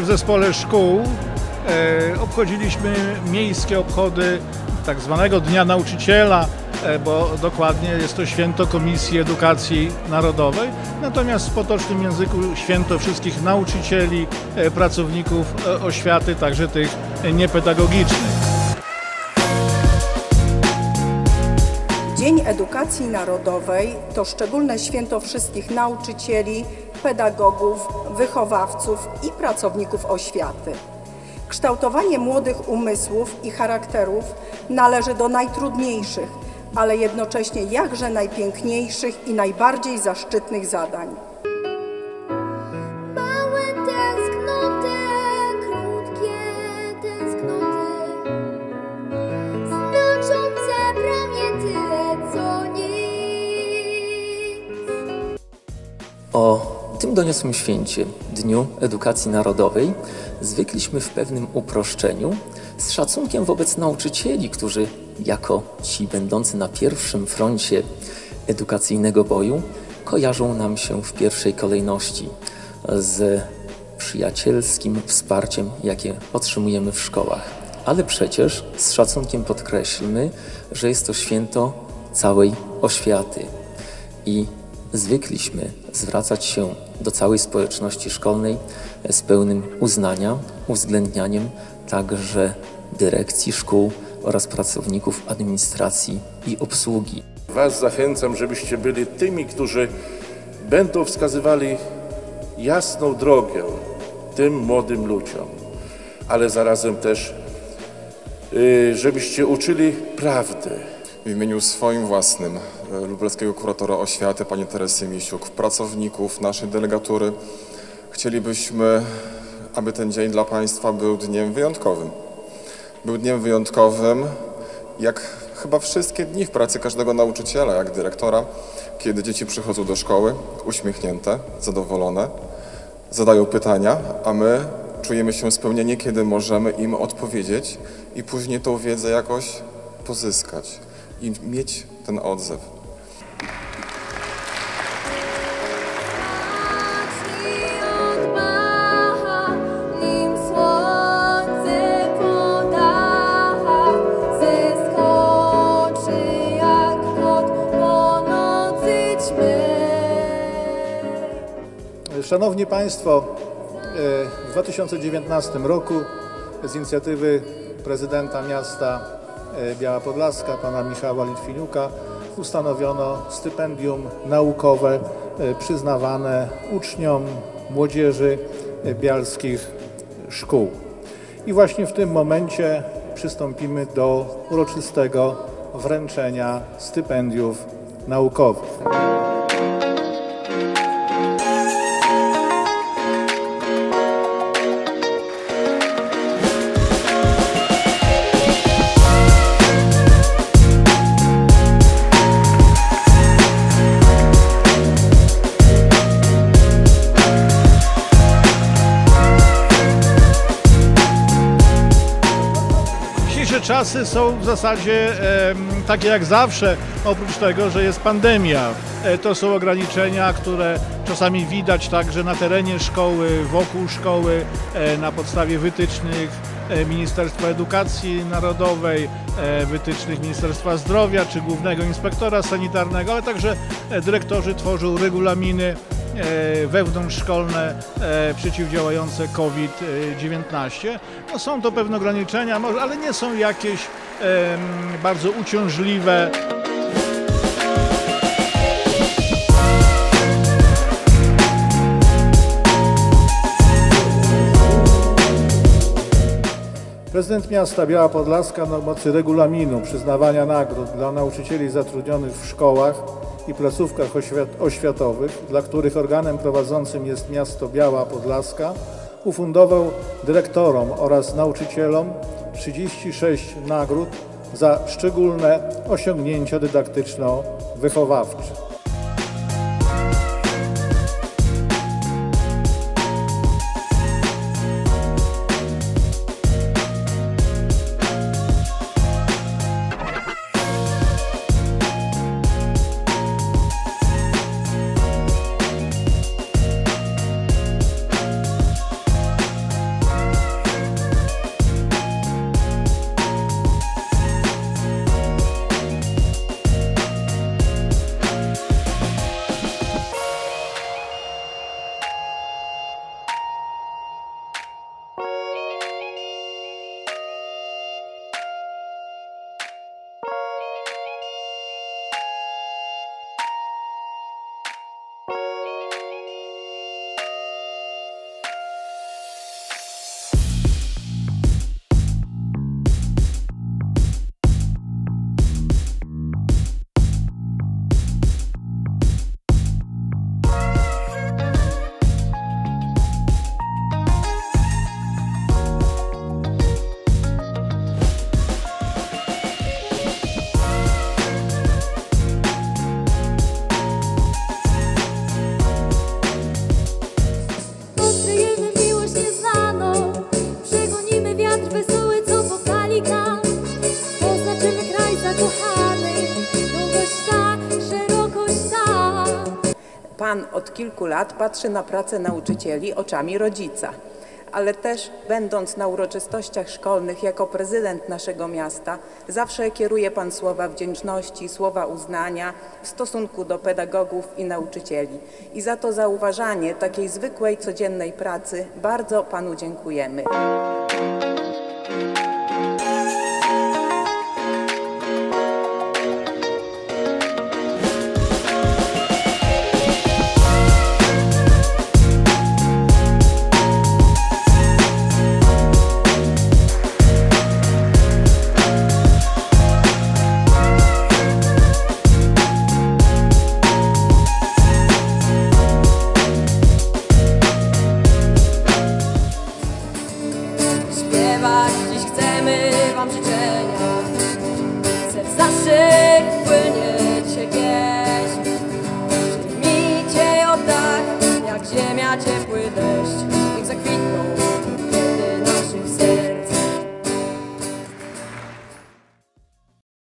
Dzisiaj w zespole szkół obchodziliśmy miejskie obchody tak zwanego Dnia Nauczyciela, bo dokładnie jest to święto Komisji Edukacji Narodowej, natomiast w potocznym języku święto wszystkich nauczycieli, pracowników oświaty, także tych niepedagogicznych. Dzień Edukacji Narodowej to szczególne święto wszystkich nauczycieli, pedagogów, wychowawców i pracowników oświaty. Kształtowanie młodych umysłów i charakterów należy do najtrudniejszych, ale jednocześnie jakże najpiękniejszych i najbardziej zaszczytnych zadań. Małe tęsknoty, krótkie tęsknoty, znaczące prawie tyle co nic. O tym doniosłym święcie, Dniu Edukacji Narodowej, zwykliśmy w pewnym uproszczeniu, z szacunkiem wobec nauczycieli, którzy jako ci będący na pierwszym froncie edukacyjnego boju kojarzą nam się w pierwszej kolejności z przyjacielskim wsparciem, jakie otrzymujemy w szkołach. Ale przecież z szacunkiem podkreślmy, że jest to święto całej oświaty i zwykliśmy zwracać się do całej społeczności szkolnej z pełnym uznania, uwzględnianiem także dyrekcji szkół oraz pracowników administracji i obsługi. Was zachęcam, żebyście byli tymi, którzy będą wskazywali jasną drogę tym młodym ludziom, ale zarazem też, żebyście uczyli prawdy. W imieniu swoim własnym, lubelskiego kuratora oświaty, pani Teresy Misiuk, pracowników naszej delegatury, chcielibyśmy, aby ten dzień dla Państwa był dniem wyjątkowym. Był dniem wyjątkowym, jak chyba wszystkie dni w pracy każdego nauczyciela, jak dyrektora, kiedy dzieci przychodzą do szkoły uśmiechnięte, zadowolone, zadają pytania, a my czujemy się spełnieni, kiedy możemy im odpowiedzieć i później tą wiedzę jakoś pozyskać i mieć ten odzew. Szanowni Państwo, w 2019 roku z inicjatywy prezydenta miasta Biała Podlaska, pana Michała Litwiniuka, ustanowiono stypendium naukowe przyznawane uczniom, młodzieży bialskich szkół. I właśnie w tym momencie przystąpimy do uroczystego wręczenia stypendiów naukowych. Czasy są w zasadzie takie jak zawsze, oprócz tego, że jest pandemia. To są ograniczenia, które czasami widać także na terenie szkoły, wokół szkoły, na podstawie wytycznych Ministerstwa Edukacji Narodowej, wytycznych Ministerstwa Zdrowia czy Głównego Inspektora Sanitarnego, ale także dyrektorzy tworzą regulaminy wewnątrzszkolne przeciwdziałające COVID-19. No, są to pewne ograniczenia, ale nie są jakieś bardzo uciążliwe. Prezydent miasta Biała Podlaska na mocy regulaminu przyznawania nagród dla nauczycieli zatrudnionych w szkołach i placówkach oświatowych, dla których organem prowadzącym jest miasto Biała Podlaska, ufundował dyrektorom oraz nauczycielom 36 nagród za szczególne osiągnięcia dydaktyczno-wychowawcze. Pan od kilku lat patrzy na pracę nauczycieli oczami rodzica, ale też będąc na uroczystościach szkolnych jako prezydent naszego miasta, zawsze kieruje Pan słowa wdzięczności, słowa uznania w stosunku do pedagogów i nauczycieli. I za to zauważanie takiej zwykłej, codziennej pracy bardzo Panu dziękujemy.